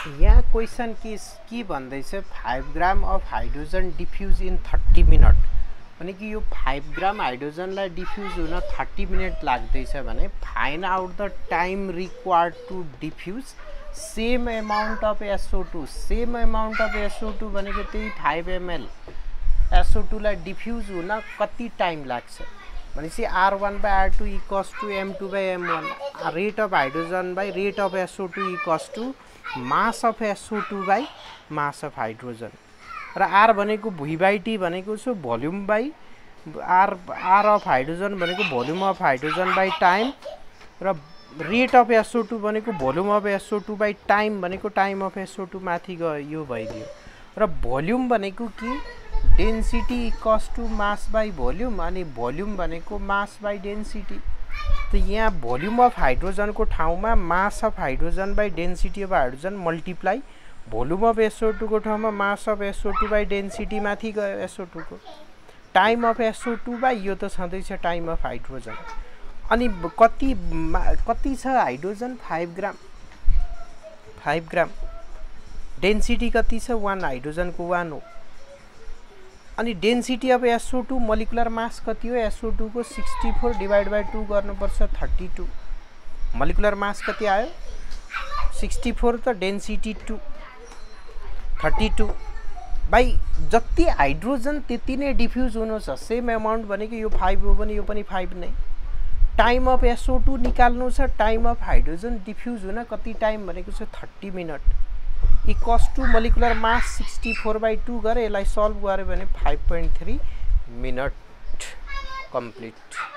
यहाँ क्वेश्चन के भन्दैछ 5 gram of hydrogen diffuse in 30 minute भने कि यो 5 ग्राम हाइड्रोजनलाई डिफ्युज हुन 30 मिनट लाग्दैछ भने find out the time required to diffuse same amount of SO2 same amount of SO2 भनेको त्यही 5 ml SO2 लाई डिफ्युज हुन कति टाइम लाग्छ भनेपछि R1/R2 equals to M2/M1 rate of hydrogen by rate of SO2 equals to mass of SO2 by mass of hydrogen र R भनेको V/T भनेको छ volume by R of hydrogen भनेको volume of hydrogen by time र rate of SO2 भनेको volume of SO2 by time भनेको time of SO2 माथि गयो यो भइदियो र भोल्युम भनेको कि density equals to mass by volume अनि भोल्युम भनेको मास बाई डेन्सिटी त यहाँ भोल्युम अफ हाइड्रोजन को ठाउँमा mass of hydrogen by density of hydrogen multiply volume of SO2 को ठाउँमा mass of SO2 by density माथि गयो SO2 को टाइम अफ SO2 बाई यो त छँदैछ टाइम अफ हाइड्रोजन अनि कति छ हाइड्रोजन 5 ग्राम डेन्सिटी कति छ 1 हाइड्रोजन को 1 हो अनि density of SO2 molecular mass कति हो SO2 को 64 डिवाइड बाई 2 गर्नुपर्छ 32 मोलिकुलर मास कति आयो 64 त डेन्सिटी 2 32 बाई जति हाइड्रोजन त्यति नै डिफ्युज हुनु छ सेम अमाउन्ट भनेको यो 5 हो भने यो पनि 5 नै टाइम अफ SO2 निकाल्नु छ टाइम अफ हाइड्रोजन डिफ्युज हुन कति टाइम भनेको छ 30 minute equals to molecular mass 64/2 गरे यसलाई सल्भ गर्यो भने 5.3 मिनट कम्प्लिट